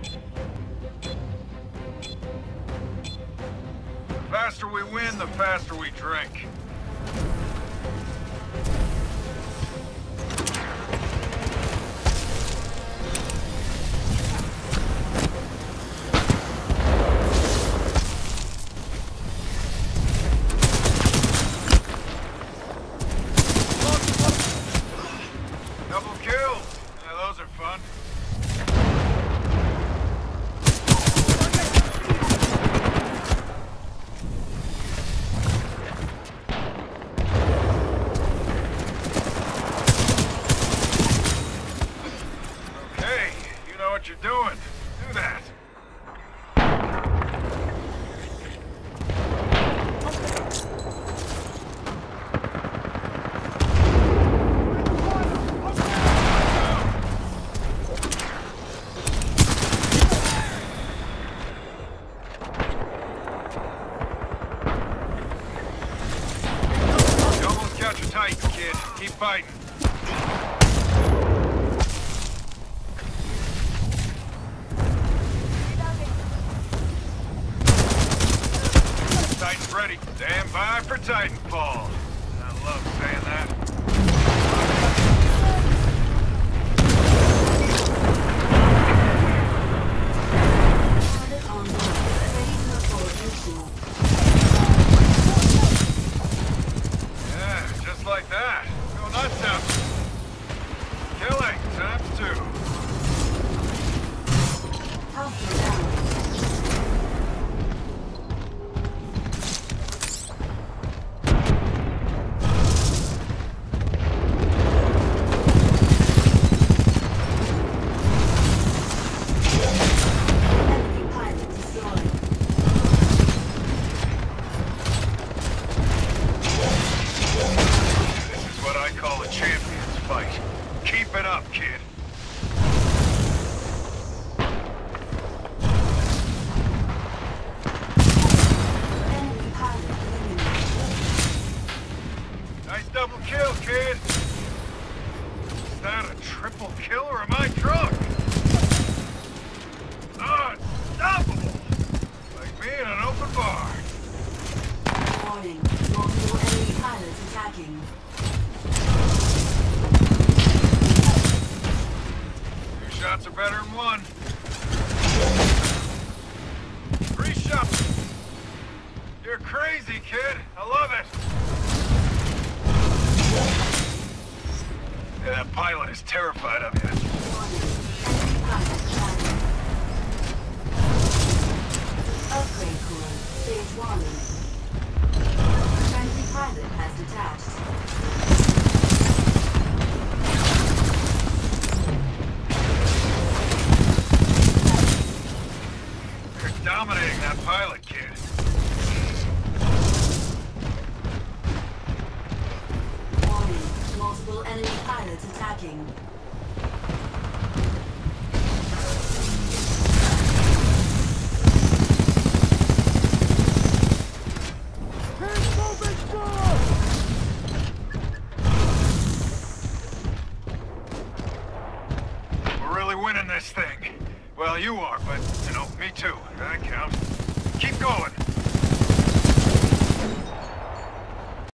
The faster we win, the faster we drink. Double kills. Yeah, those are fun. Okay, you know what you're doing. Do that. You almost got your Titan, kid. Keep fighting. Titan's ready. Stand by for Titanfall. I love saying that. Yeah, just like that. Go nuts out. Killing times 2. This is what I call a champion's fight. Keep it up, kid. Nice double kill, kid. Is that a triple kill or am I drunk? Unstoppable! Like me in an open bar. Warning, multiple enemy pilots attacking. 2 shots are better than 1. 3 shots. You're crazy, kid. I love it. Yeah, that pilot is terrified of you. Warning, enemy pilot attacking. Upgrade core, stage 1. Friendly pilot has detached. You're dominating that pilot, kid. Warning, multiple enemy pilots attacking. We're really winning this thing. Well, you are, but, you know, me too. That counts. Keep going.